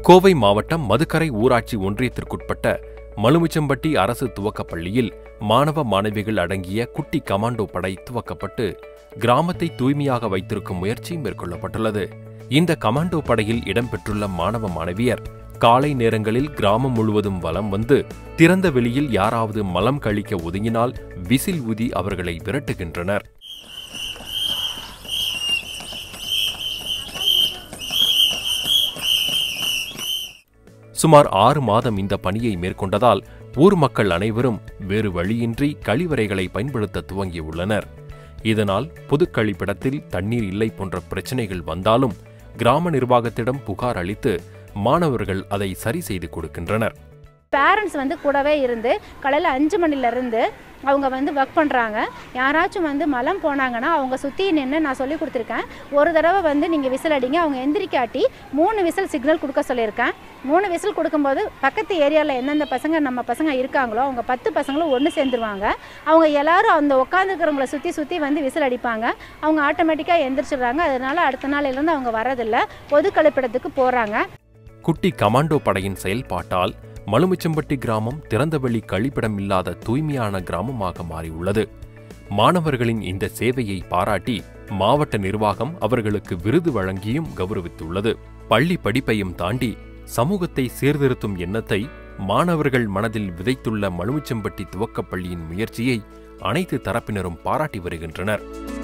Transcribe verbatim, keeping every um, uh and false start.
கோவை மாவட்டம் மதுக்கரை ஊராட்சி ஒன்றியத்திற்குட்பட்ட மலுமிச்சம்பட்டி அரசு துவக்கப் பள்ளியில் மாணவ மாணவிகள் அடங்கிய குட்டி கமாண்டோ படை துவக்கப்பட்டு கிராமத்தை தூய்மையாக வைத்திருக்கும் முயற்சி மேற்கொள்ளப்பட்டுள்ளது. இந்த கமாண்டோ படையில் இடம்பெற்றுள்ள மாணவ மாணவியர் காலை நேரங்களில் கிராமம் முழுவதும் வலம் வந்து திறந்த வெளியில் யாராவது மலம் கழிக்க ஒதுங்கினால் விசில் ஊதி அவர்களை விரட்டுகின்றனர். சுமார் ஆறு மாதம் இந்த பணியை மேற்கொண்டதால் ஊர் மக்கள் அனைவரும் வேறு வழியின்றி கழிவறைகளை பயன்படுத்த துவங்கியுள்ளனர். இதனால் பொது கழிப்பிடத்தில் தண்ணீர் இல்லை போன்ற பிரச்சனைகள் வந்தாலும் கிராம நிர்வாகத்திடம் புகார் அளித்து மாணவர்கள் அதை சரி செய்து கொடுக்கின்றனர். பேரண்ட்ஸ் வந்து கூடவே இருந்து காலையில் அஞ்சு மணிலேருந்து அவங்க வந்து ஒர்க் பண்ணுறாங்க. யாராச்சும் வந்து மலம் போனாங்கன்னா அவங்க சுற்றி நின்று நான் சொல்லி கொடுத்துருக்கேன். ஒரு தடவை வந்து நீங்கள் விசில் அடிங்க, அவங்க எந்திரிக்காட்டி மூணு விசில் சிக்னல் கொடுக்க சொல்லியிருக்கேன். மூணு விசில் கொடுக்கும்போது பக்கத்து ஏரியாவில் எந்தெந்த பசங்க நம்ம பசங்க இருக்காங்களோ அவங்க பத்து பசங்களும் ஒன்று சேர்ந்துருவாங்க. அவங்க எல்லாரும் அந்த உட்காந்துக்கிறவங்கள சுற்றி சுற்றி வந்து விசில் அடிப்பாங்க. அவங்க ஆட்டோமேட்டிக்காக எந்திரிச்சிடுறாங்க. அதனால அடுத்த நாளிலிருந்து அவங்க வரதில்லை, பொது கழிப்பிடத்துக்கு போகிறாங்க. குட்டி கமாண்டோ படையின் செயல்பாட்டால் மலுமிச்சம்பட்டி கிராமம் திறந்தவெளி கழிப்பிடம் இல்லாத தூய்மையான கிராமமாக மாறியுள்ளது. மாணவர்களின் இந்த சேவையை பாராட்டி மாவட்ட நிர்வாகம் அவர்களுக்கு விருது வழங்கியும் கௌரவித்துள்ளது. பள்ளி படிப்பையும் தாண்டி சமூகத்தை சீர்திருத்தும் எண்ணத்தை மாணவர்கள் மனதில் விதைத்துள்ள மலுமிச்சம்பட்டி துவக்கப்பள்ளியின் முயற்சியை அனைத்து தரப்பினரும் பாராட்டி வருகின்றனர்.